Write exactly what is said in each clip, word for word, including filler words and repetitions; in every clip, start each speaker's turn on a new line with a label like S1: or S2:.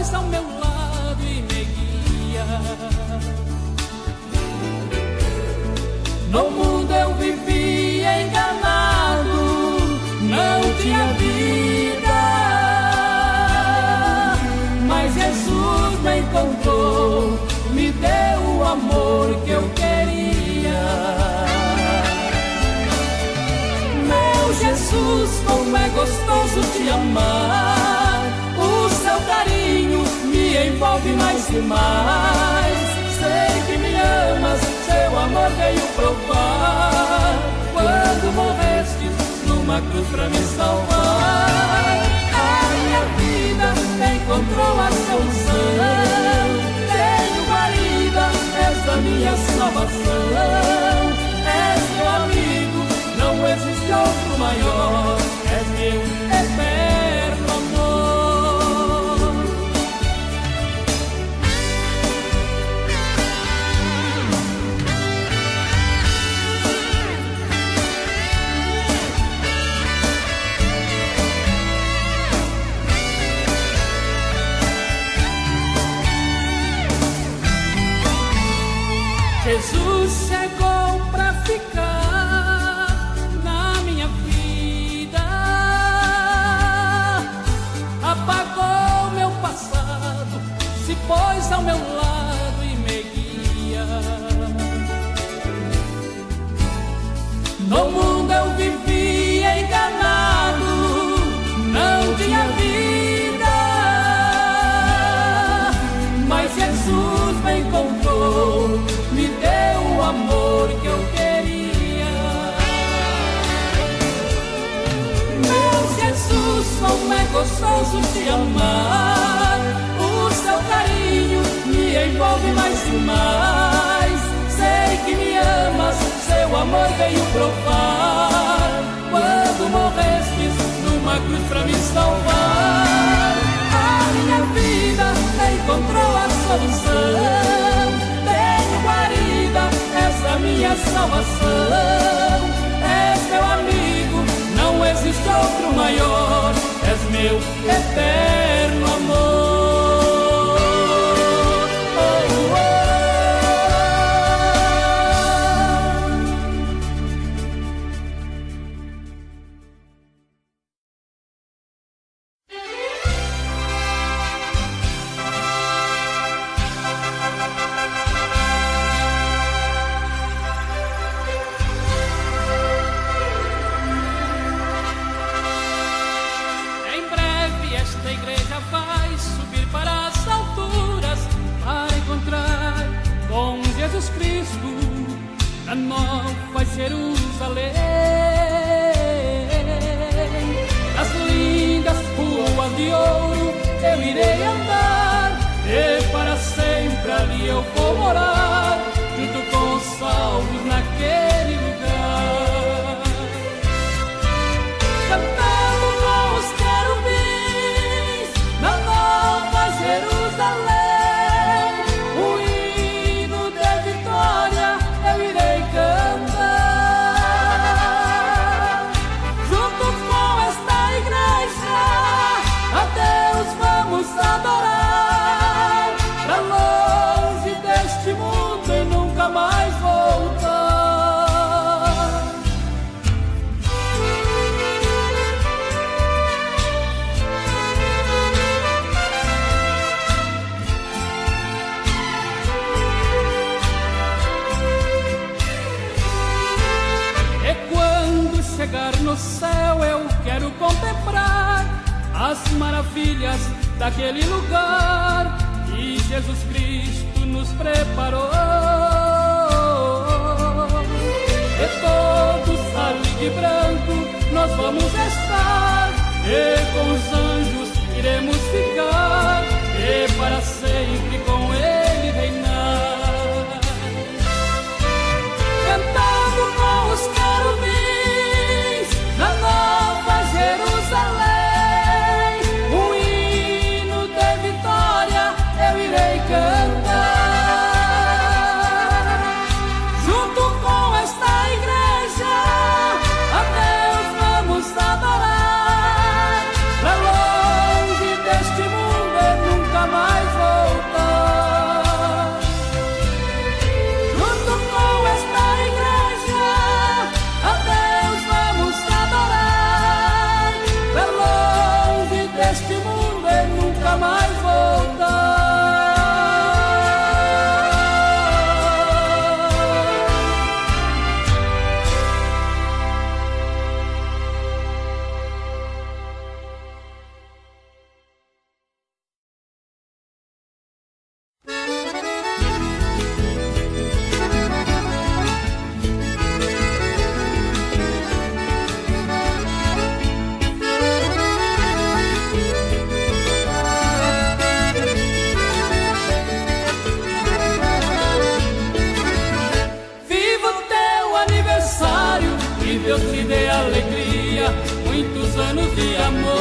S1: pois ao meu lado e me guia. No mundo eu vivia enganado, não tinha vida, mas Jesus me encontrou, me deu o amor que eu queria. Meu Jesus, como é gostoso te amar, o seu carinho me envolve mais e mais. Sei que me amas, seu amor veio provar, quando morrestes numa cruz pra me salvar. A minha vida encontrou a solução, tenho guarida, és a minha salvação. És meu amigo, não existe outro maior, és meu eterno amor. Jesus chegou pra ficar na minha vida, apagou meu passado, se pôs ao meu lado e me guia. No mundo eu vivia enganado, não tinha vida, mas Jesus me encontrou, me deu o amor que eu queria. Meu Jesus, como é gostoso te amar, o seu carinho me envolve mais e mais. Sei que me amas, seu amor veio provar, quando morrestes numa cruz pra me salvar. A minha vida encontrou a solução, és a minha salvação. És meu amigo, não existe outro maior, és meu eterno amor. Oh, oh. Jesus Cristo, na Nova Jerusalém, nas lindas ruas de ouro eu irei andar, e para sempre ali eu vou morar, junto com os salvos naquele lugar, cantando com os querubins na Nova Jerusalém. Adorar, pra longe deste mundo e nunca mais voltar. E quando chegar no céu eu quero contemplar as maravilhas daquele lugar que Jesus Cristo nos preparou. E todos ali de branco nós vamos estar, e com os anjos iremos ficar, e para sempre com Ele reinar, cantando com os querubins na Nova Jerusalém. Cantar, junto com esta igreja, a Deus vamos adorar, pra longe deste mundo muitos anos de amor.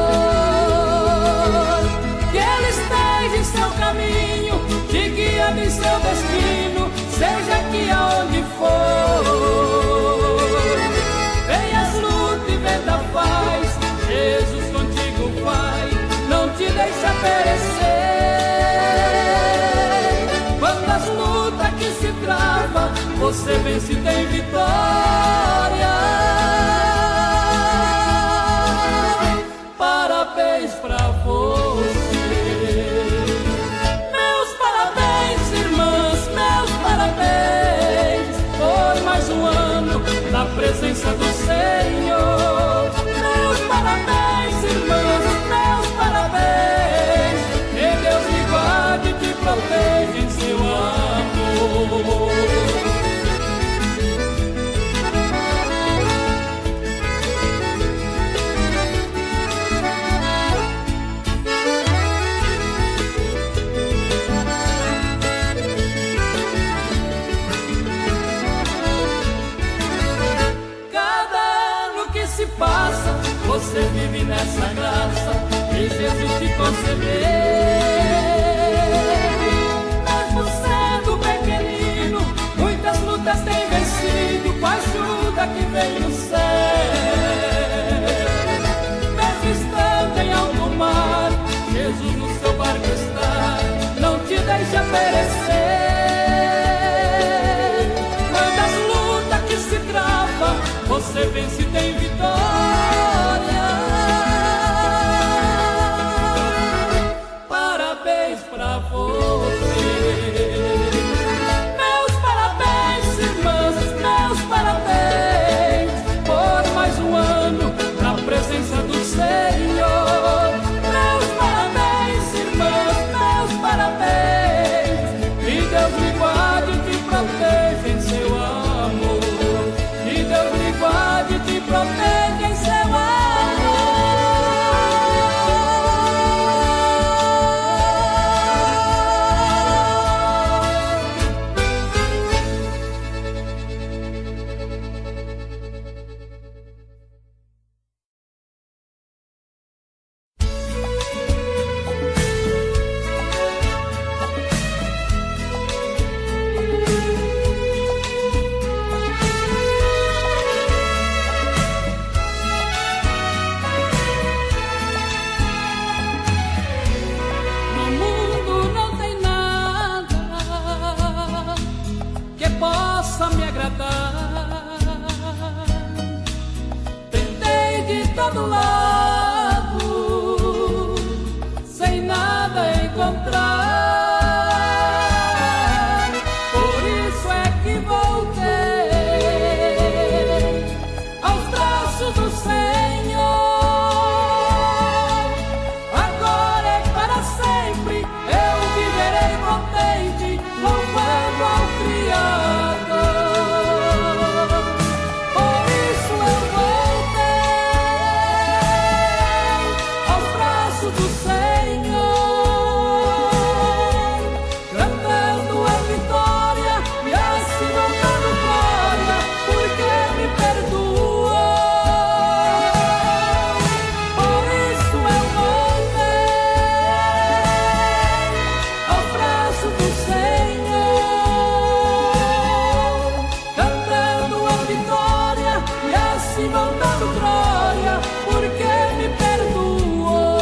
S1: Que Ele esteja em seu caminho, te guiando em seu destino, seja aqui aonde for. Venha as lutas e vendavais, Jesus contigo vai, não te deixa perecer. Quando as lutas que se trava, você vence e tem vitória. Parabéns pra você. Meus parabéns, irmãs, meus parabéns, por mais um ano na presença do Senhor. Meus parabéns, irmãs, meus parabéns, que Deus me guarde e te proteja em seu amor. Passa, você vive nessa graça que Jesus te concedeu. Mesmo sendo pequenino, muitas lutas tem vencido com a ajuda que vem do céu. Mesmo estando em alto mar, Jesus no seu barco está, não te deixa perecer. Quando as lutas que se travam, você vence e tem vitória. Parabéns pra você. Meus parabéns, irmãs, meus parabéns, por mais um ano na presença do Senhor. Meus parabéns, irmãs, meus parabéns, que Deus me guarde e te proteja em seu amor. Que Deus me guarde e te proteja em seu amor. Do lado, sem nada encontrar, por isso é que voltei aos braços do Senhor. Agora é para sempre, eu viverei contente, louvando ao Criador. Por isso eu do Senhor, cantando a vitória e assim dando glória, porque me perdoou. Por isso eu voltei aos braços do Senhor, cantando a vitória e assim dando glória, porque me perdoou.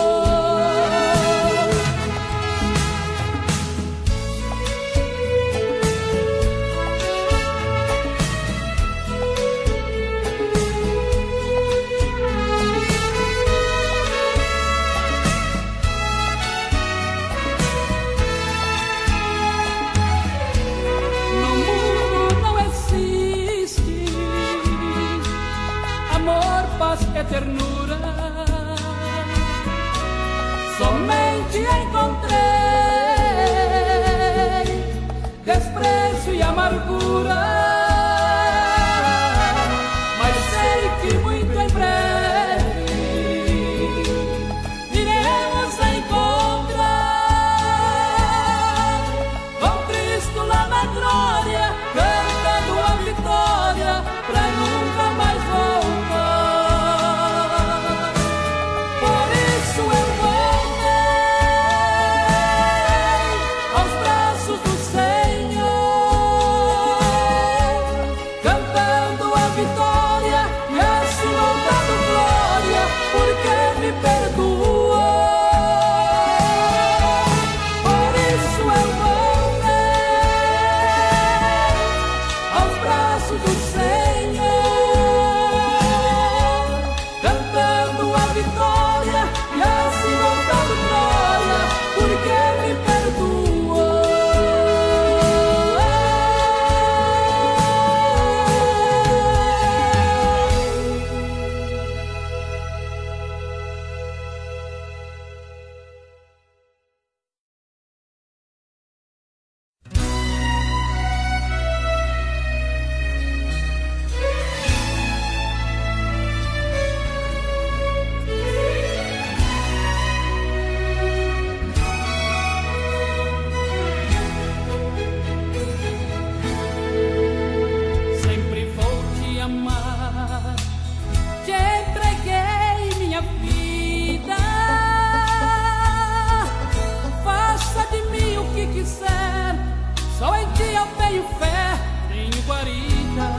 S1: É ternura, somente encontrei desprezo e amargura, mas sei que muito em breve iremos encontrar com Cristo lá na glória, cantando a vitória pra nunca mais voltar. eu tenho fé, tenho guarida.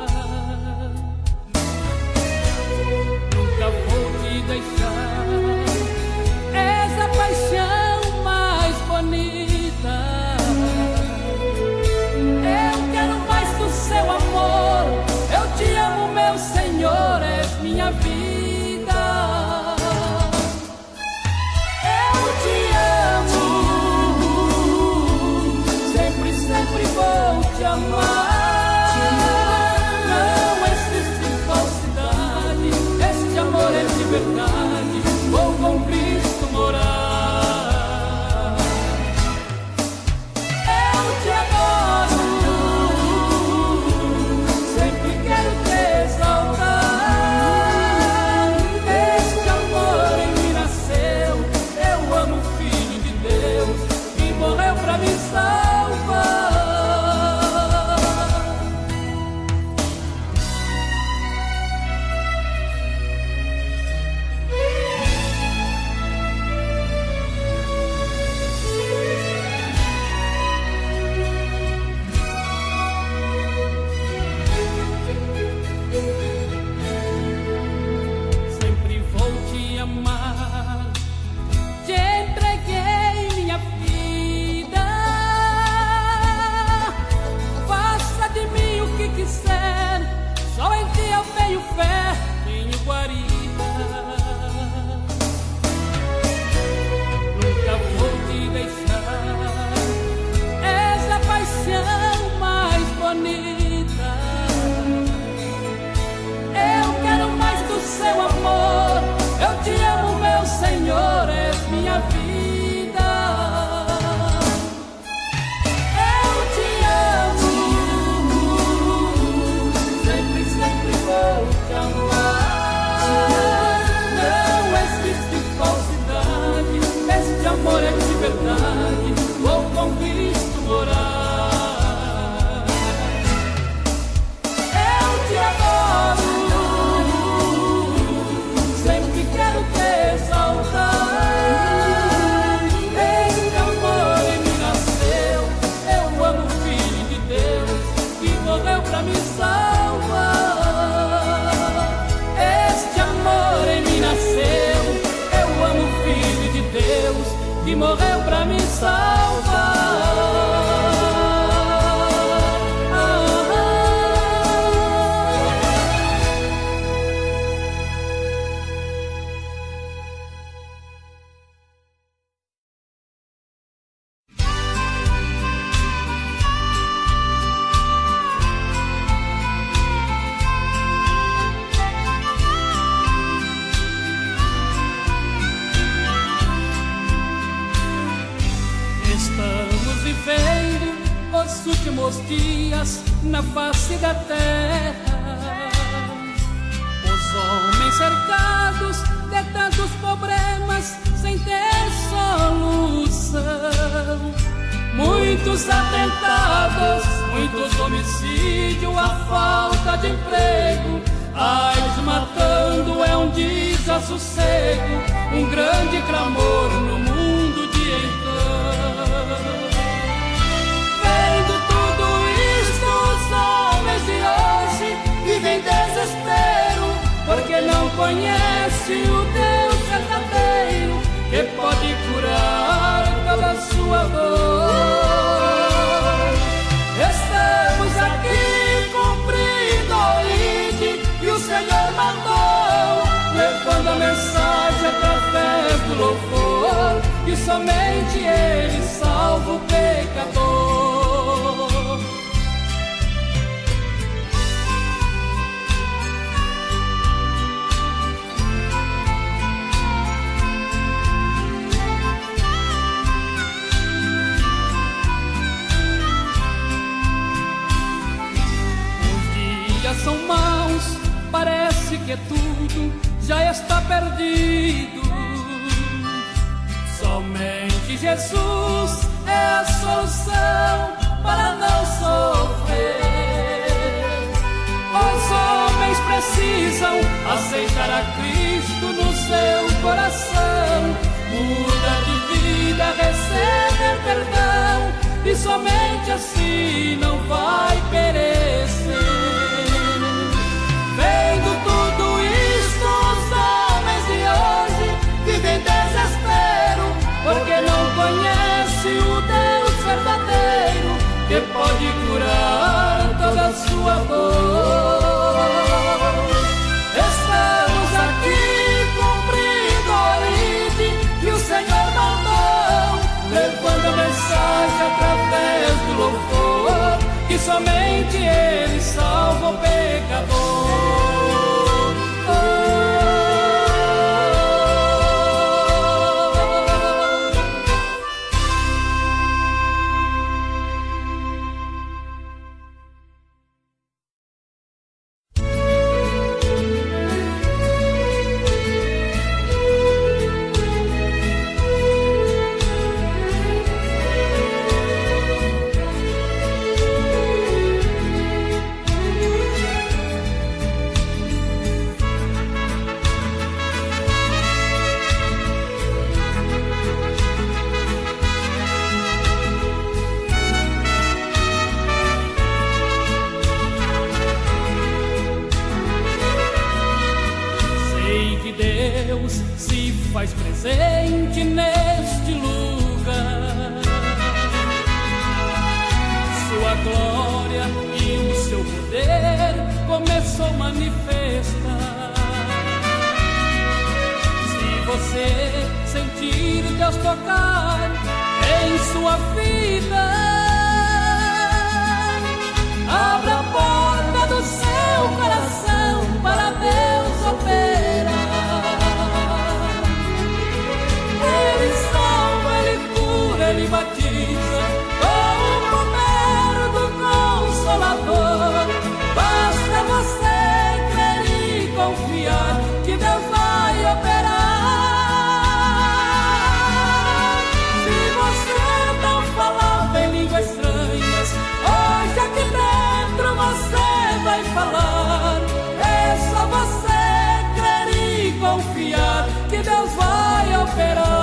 S1: Nunca vou te deixar, és a paixão mais bonita. Eu quero mais do seu amor, eu te amo, meu Senhor, és minha vida. Vou te amar, não existe falsidade, este amor é de verdade, vou com Cristo morar. Eu te adoro, sempre quero te exaltar, este amor em mim nasceu, eu amo o Filho de Deus, que morreu pra me salvar. Só em ti eu tenho fé, tenho guarida. Nunca vou te deixar, és a paixão mais bonita. Eu quero mais do seu amor, eu te amo, meu Senhor, és minha vida. Amor é de verdade, vou com Cristo morar. Eu te adoro, sempre quero te exaltar. Este amor em mim nasceu, eu amo o Filho de Deus, que morreu pra me salvar. Este amor em mim nasceu, eu amo o Filho de Deus, que morreu pra me salvar. Estamos vivendo os últimos dias na face da terra. Os homens cercados de tantos problemas sem ter solução. Muitos atentados, muitos homicídios, a falta de emprego. AIDS matando é um desassossego, um grande clamor no mundo de então. Vendo tudo isto, os homens de hoje vivem desespero, porque não conhece o Deus verdadeiro, que pode curar toda a sua dor. Estamos aqui cumprindo a ordem que o Senhor mandou, levando a mensagem através do louvor, que somente Ele salva o pecador. Os dias são maus, parece que tudo já está perdido. Somente Jesus é a solução para não sofrer. Os homens precisam aceitar a Cristo no seu coração, mudar de vida, receber perdão, e somente assim não verdadeiro que pode curar toda a sua dor. Estamos aqui cumprindo a ordem que o Senhor mandou, levando a mensagem através do louvor, que somente Ele salva o pecador. Faz presente neste lugar, sua glória e o seu poder começou a manifestar. Se você sentir Deus tocar em sua vida, abra a porta do seu coração para Deus operar. Ele salva, Ele cura, Ele batiza com o poder do Consolador. Basta você crer e confiar que Deus vai operar. Se você não falava em línguas estranhas, hoje aqui dentro você vai falar. É só você crer e confiar que Deus vai operar.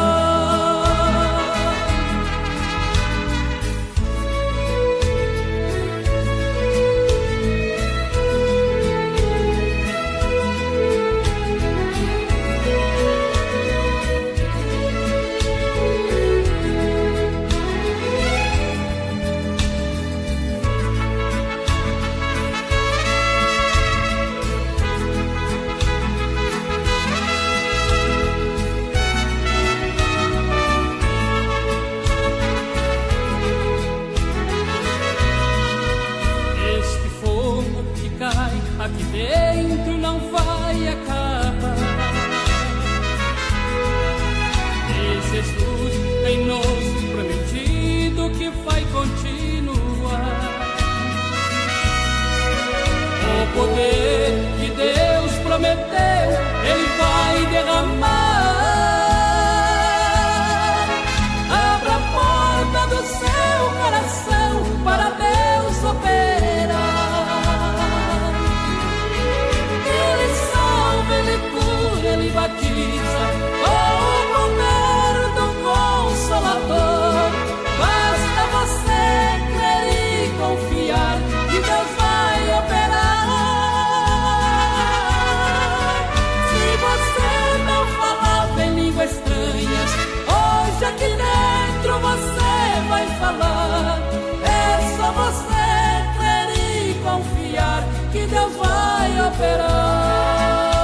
S1: Aqui dentro não vai acabar. E Jesus tem nos prometido que vai continuar. O poder que Deus prometeu, Ele vai derramar. Abra a porta do seu coração para Deus operar. Ele batiza com o poder do Consolador. Basta você crer e confiar que Deus vai operar. Se você não falava em línguas estranhas, hoje aqui dentro você vai falar. É só você crer e confiar que Deus vai operar.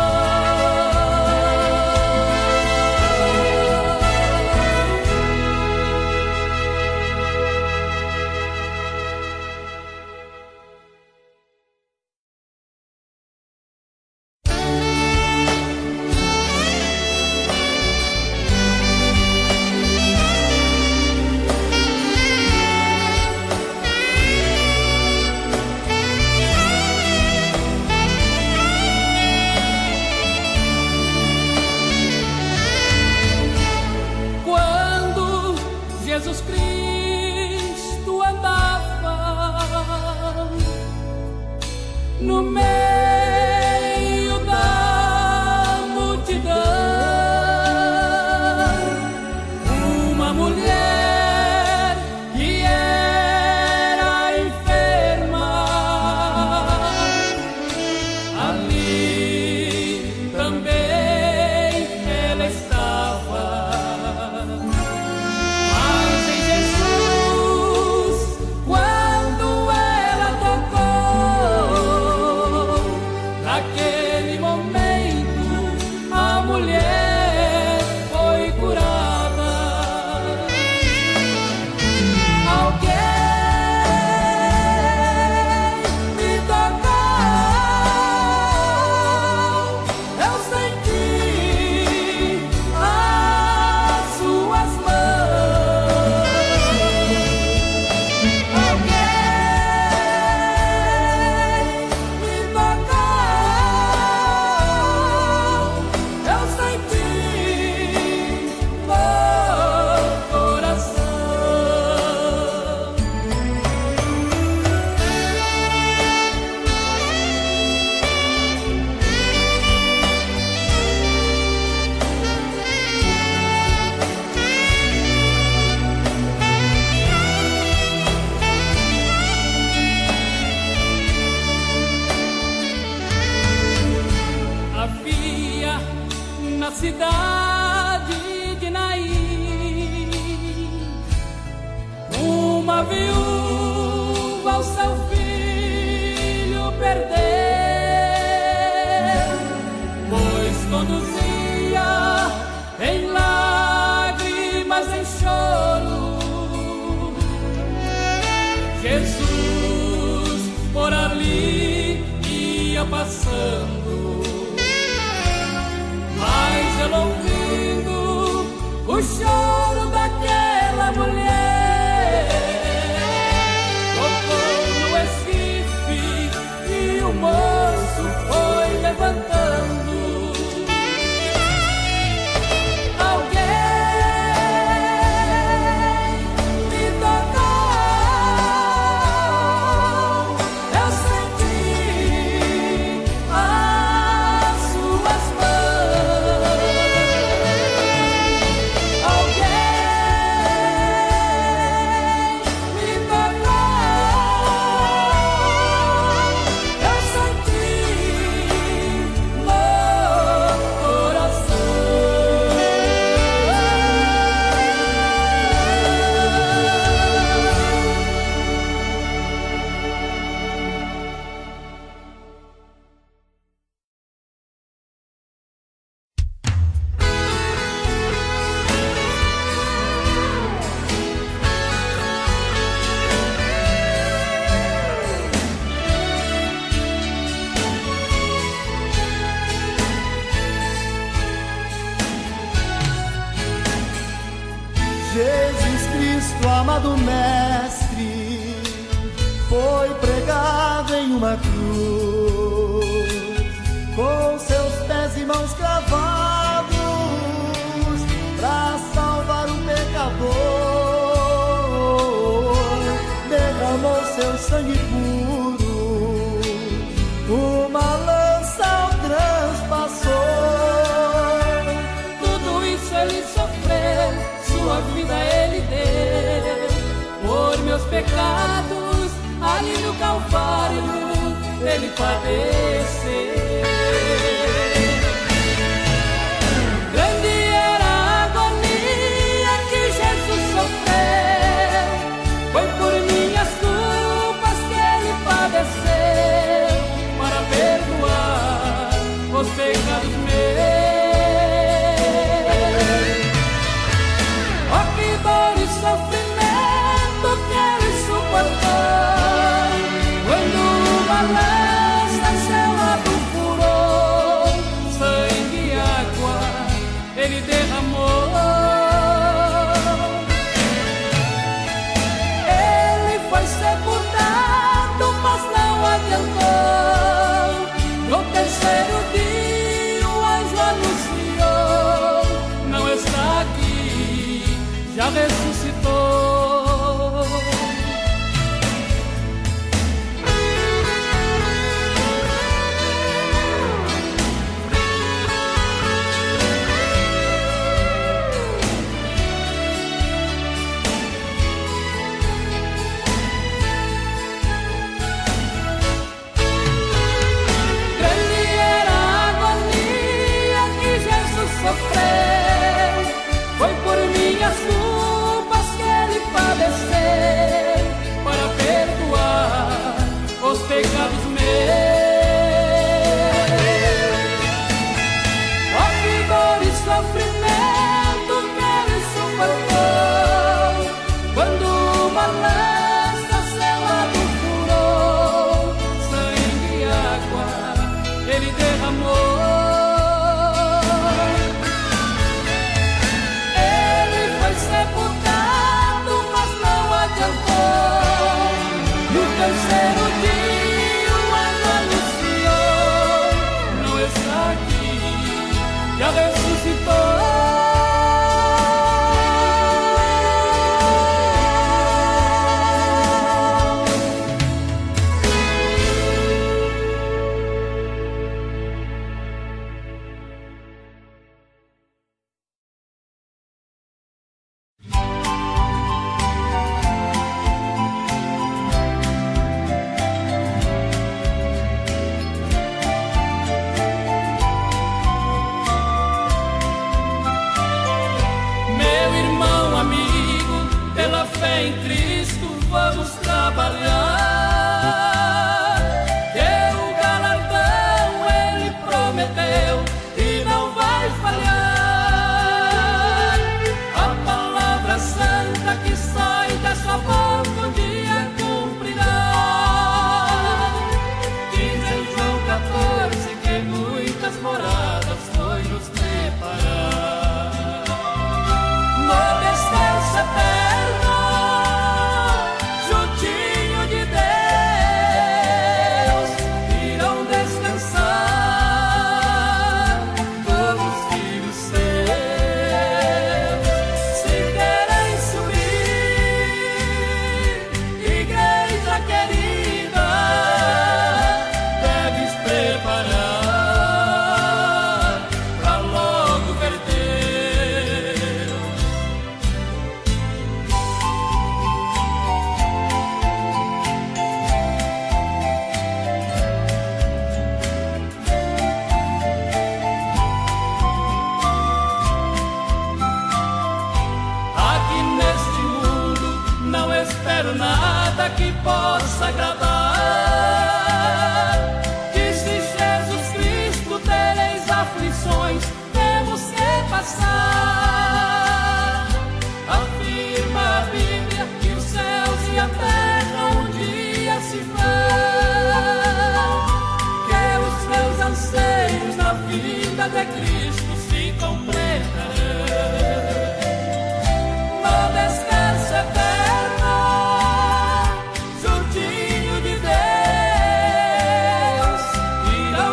S1: Jesus Cristo andava no meio da multidão, uma mulher que era enferma, ali também ela estava. Mas em Jesus Jesus por ali ia passando, mas ele ouvindo o choro daquela mulher, tocou no esquife e o moço foi levantando.
S2: Jesus Cristo, amado Mestre, foi pregado em uma cruz, com seus pés e mãos cravados, para salvar o pecador. Derramou seu sangue puro, uma lança o transpassou.
S1: Tudo isso ele sofreu, sua vida ele deu, por meus pecados, ali no Calvário, ele padeceu. Grande era a agonia que Jesus sofreu, foi por minhas culpas que ele padeceu, para perdoar os pecados meus. Sofrimento que ele suportou, quando uma lança seu lado furou, sangue e água ele derramou. Ele foi sepultado, mas não adiantou. No terceiro dia o anjo anunciou, não está aqui, já ressuscitou. Grande era a agonia que Jesus sofreu, foi por minhas culpas que ele padeceu, para perdoar os pecados meus. Oh, que dor e sofrimento que ele suportou, quando uma lança seu lado furou, sangue e água ele derramou. Sepultado, mas não adiantou. No terceiro dia o anjo anunciou, não está aqui, já ressuscitou. Em Cristo vamos trabalhar, que o galardão ele prometeu e não vai falhar. A palavra santa que sai dessa boca um dia cumprirá. quero nada que possa agradar. Disse Jesus Cristo, tereis aflições, temos que passar. Afirma a Bíblia que os céus e a terra um dia se vão, que os meus anseios na vida de Cristo se completarão. No descanso eterno, juntinho de Deus, irão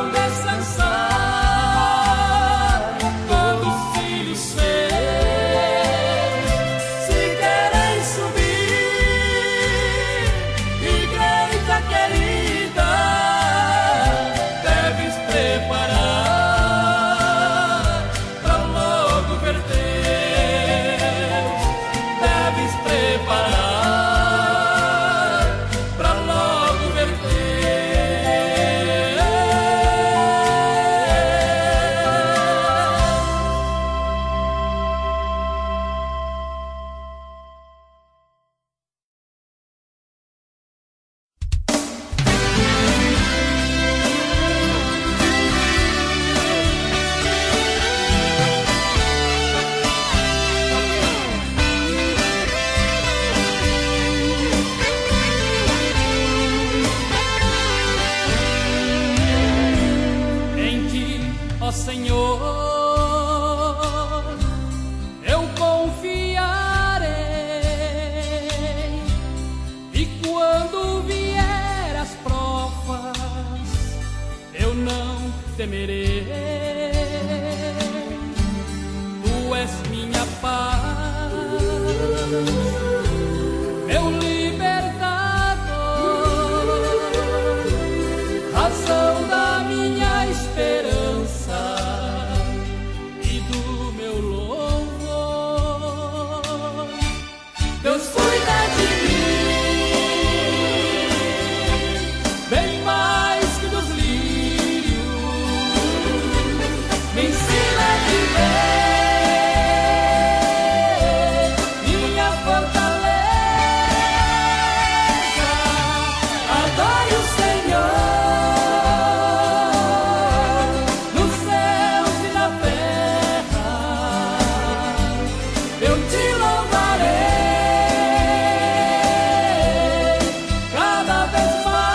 S1: descansar todos os filhos seus. Se querem subir, igreja querida, deves preparar para logo ver Deus. Deves preparar para logo ver Deus. Em ti, ó Senhor, eu confiarei, e quando vier as provas, eu não temerei. Tu és minha paz, meu libertador, razão da minha esperança e do meu louvor. Deus cuida de mim, bem mais que dos lírios, me ensina a viver. Minha fortaleza, adore o Senhor, nos céus e na terra, eu te louvarei cada vez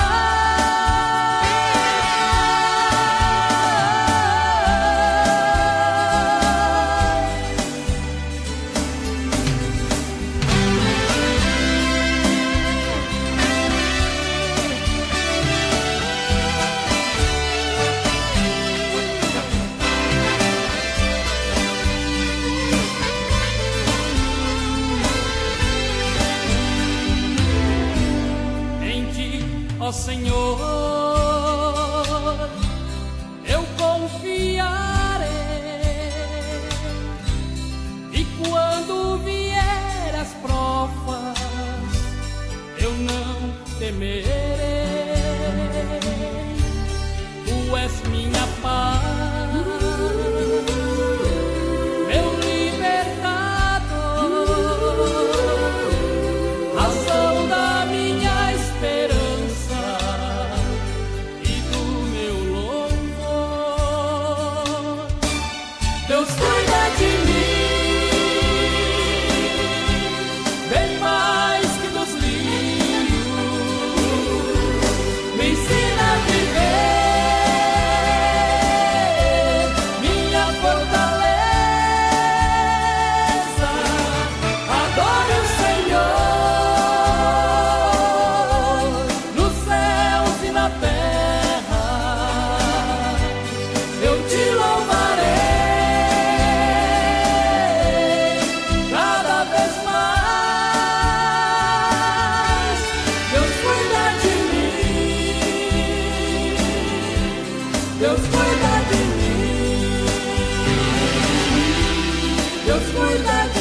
S1: em ti, ó Senhor, eu confiarei, e quando vier as provas, eu não temerei. Tu és minha paz, meu libertador, razão da minha esperança e do meu louvor. Deus cuida de mim, bem mais que dos lírios, me ensina a viver. Minha fortaleza, adore o Senhor, nos céus e na terra, eu te louvarei cada vez mais. Deus cuida de mim, Deus cuida de mim, Deus cuida de